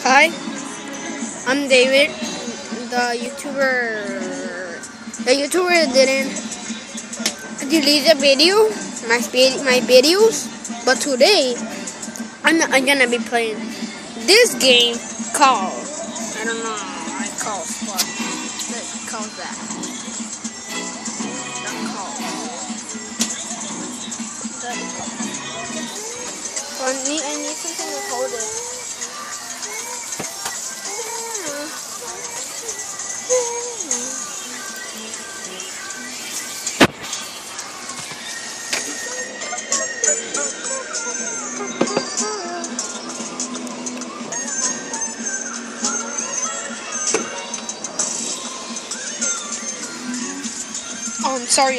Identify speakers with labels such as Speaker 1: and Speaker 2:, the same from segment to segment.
Speaker 1: Hi, I'm David. The YouTuber. The YouTuber didn't delete the video, my videos, but today I'm gonna be playing this game called I don't know what it calls, but it calls that. Not called. So I need something to hold it. Oh, I'm sorry.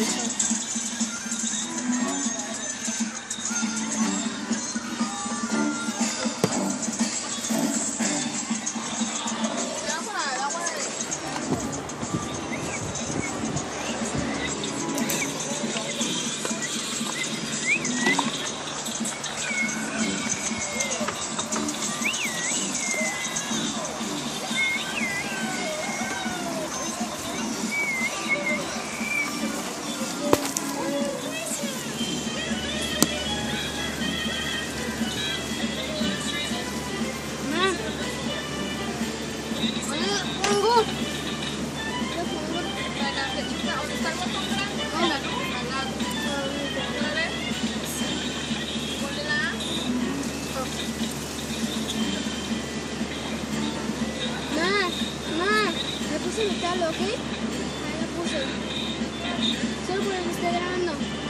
Speaker 1: Le puse mi tabla, ¿ok? Ahí la puse. Solo porque me estoy grabando.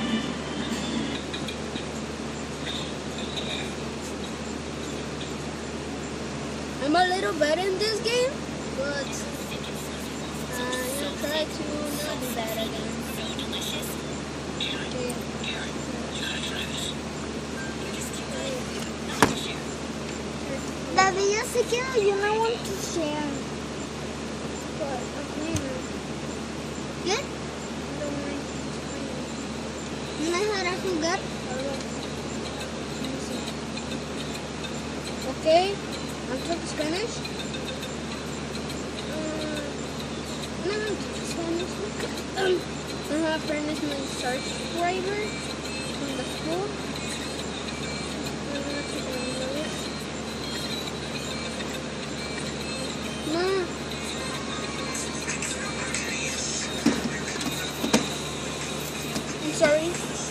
Speaker 1: I'm a little better in this game, but I'll try to not do that again. Okay.
Speaker 2: Daddy, yo sé que yo no want to share. ¿Qué? ¿No me dejarás jugar?
Speaker 1: Okay, I'm talking Spanish. I'm not going to talk Spanish. I'm going to furnish my subscriber from the school. I'm going to talk English. Ma. I'm sorry.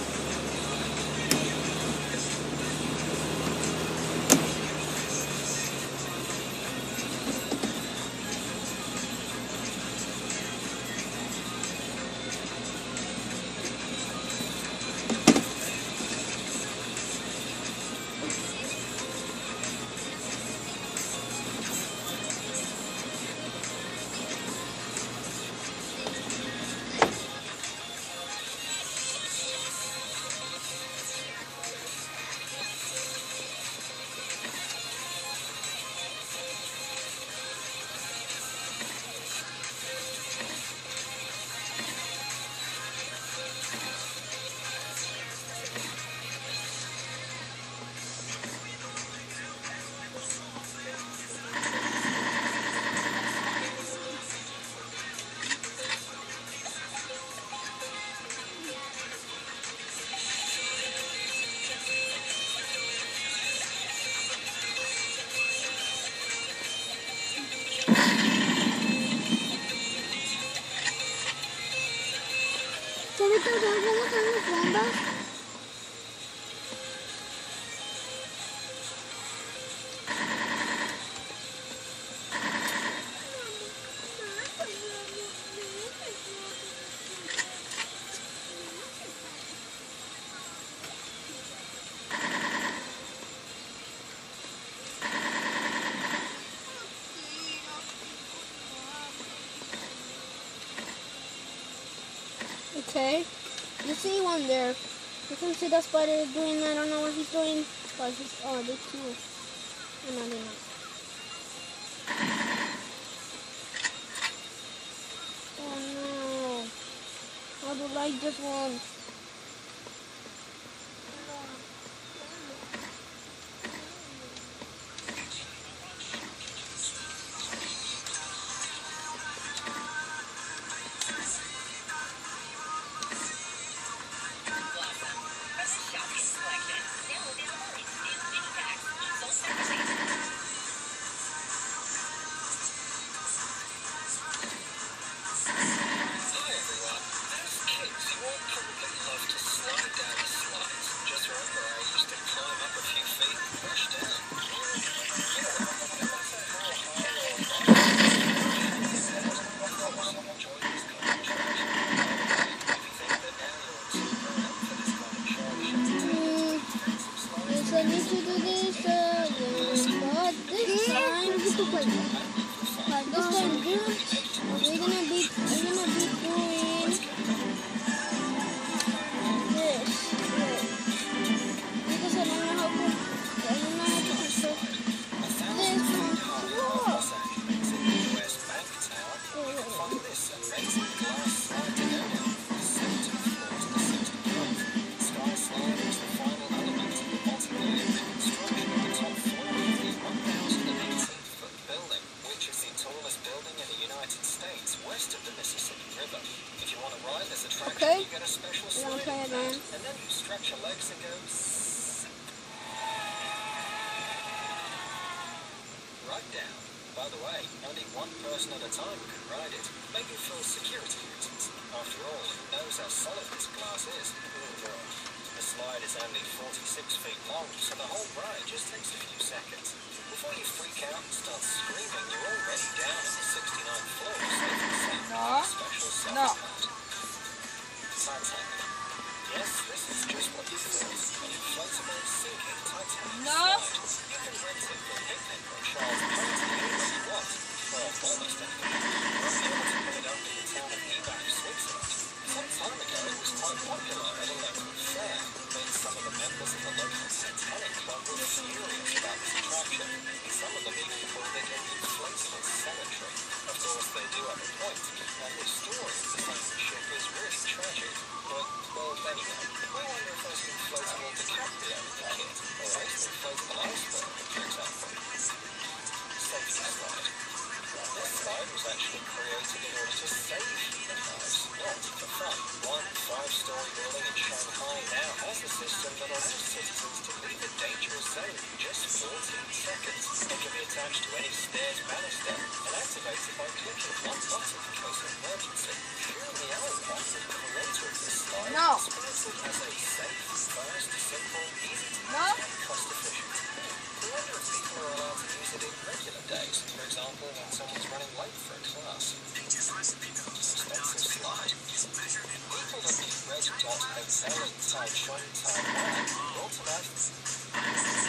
Speaker 2: ¿Cómo están las bombas?
Speaker 1: Okay, you see one there. You can see the spider doing, I don't know what he's doing, but he's, oh, they two. Oh, no, they're not. Oh no, I don't like this one.
Speaker 2: to play this. This game good. We're gonna be doing this. Because I don't know how to control this one. Whoa.
Speaker 3: West of the Mississippi River. If you want to ride, there's a track
Speaker 1: Okay.
Speaker 3: you get a special
Speaker 1: You wanna
Speaker 3: sliding
Speaker 1: play again?
Speaker 3: and then you stretch your legs and go right down. By the way, only one person at a time can ride it, maybe for security reasons. After all, who knows how solid this glass is? The slide is only 46 feet long, so the whole ride just takes a few seconds. Before you freak out and start screaming, you're already down on the 69th floor, safe and sound.
Speaker 1: No.
Speaker 3: Special
Speaker 1: No.
Speaker 3: Titanic. Yes, this is just what you thought. An inflatable, sinking Titanic
Speaker 1: No.
Speaker 3: slide. You can rent it for a picnic or a child's party anywhere you want. Well, almost anywhere. You'll be able to put it up in the town of Ebach, Switzerland. Some time ago, it was quite popular at a local fair. But some of the members of the local Titanic Club were furious about this attraction. Some of them even called it an inflatable cemetery. Of course, they do have a point, and the story of the sinking ship is really tragic. But, well, anyway, I wonder if there's an inflatable DiCaprio in the kit, or an inflatable iceberg, for example. Safety slide. This slide was actually created in order to save human lives, not for fun. One 5-story building in Shanghai now has a system that allows citizens to leave a dangerous zone in just 14 seconds. It can be attached to any stairs banister and activated by clicking one button in case of emergency. During the hour one, the creator of this slide
Speaker 1: No.
Speaker 3: describes it as a safe, fast, simple, easy to use
Speaker 1: No.
Speaker 3: and cost efficient. I wonder if people are allowed to use it in regular days. For example, when someone's running late for a class. Expensive slide. People that need Red Dot Hotel in Taichung, Taiwan, automatically.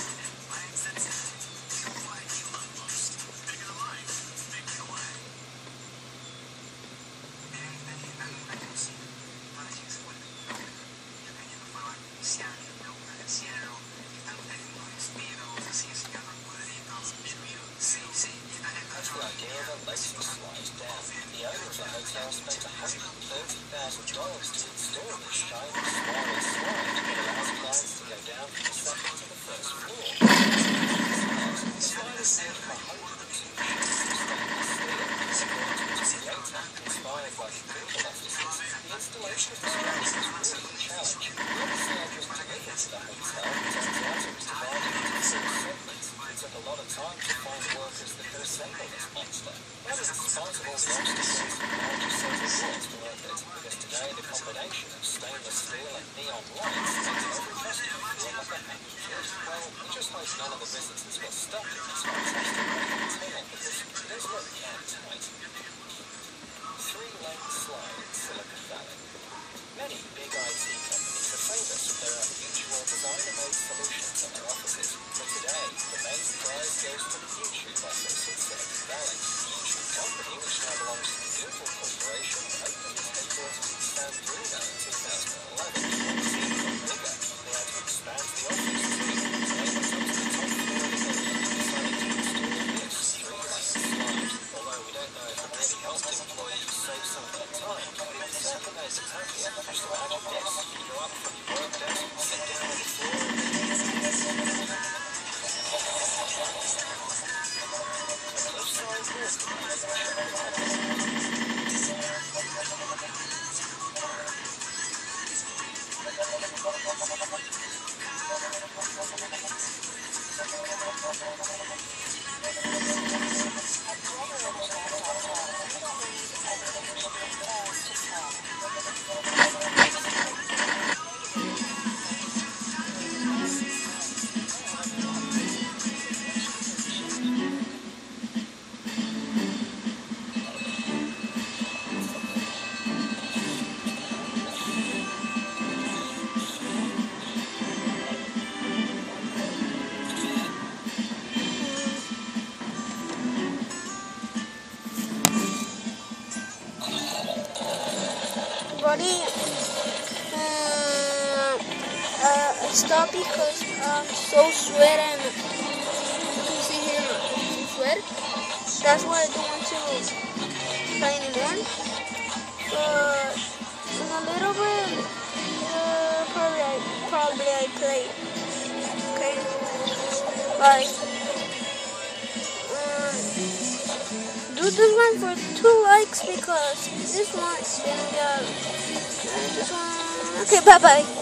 Speaker 3: That's the idea of a lazy slide down. The owner of the hotel spent $130,000 to install this shiny, spiral slide that allows clients to go down from the second to the first floor. The slide is made from 102 sheets of stainless steel. According to its creator, inspired by the Google offices, the installation of the structure was really a challenge. When the slide was delivered to the hotel, it turns out it was divided into 6 segments. It took a lot of time to find workers that could assemble this monster. But in spite of all the obstacles, the larger set of walls were worth it, because today the combination of stainless steel and neon lights makes every customer feel like a happy kid. Well, we just hope none of the visitors got stuck in this fantastic tunnel, because it does look damn tight. 3-lane slide in Silicon Valley. Many big IT companies are famous for their unusual designer-made solutions in their offices. But today, the main prize goes to the YouTube office in Silicon Valley. The YouTube company, which now belongs to the Google Corporation, opened its headquarters in San Bruno in 2011. And the team got bigger. They had to expand the office too. So they went up to the top floor of the building and decided to install this 3-lane slide. Although we don't know if it really helped employees save some of their time, it certainly makes them happier. Just imagine this. You go up from your work desk, sit down on the floor,
Speaker 1: recording. I stopped because I'm so sweat and you can see here I'm sweat. That's why I don't want to play anymore. But in a little bit, probably I play. Okay, bye. Do this one for 2 likes because this one is gonna get this one. Okay, bye bye.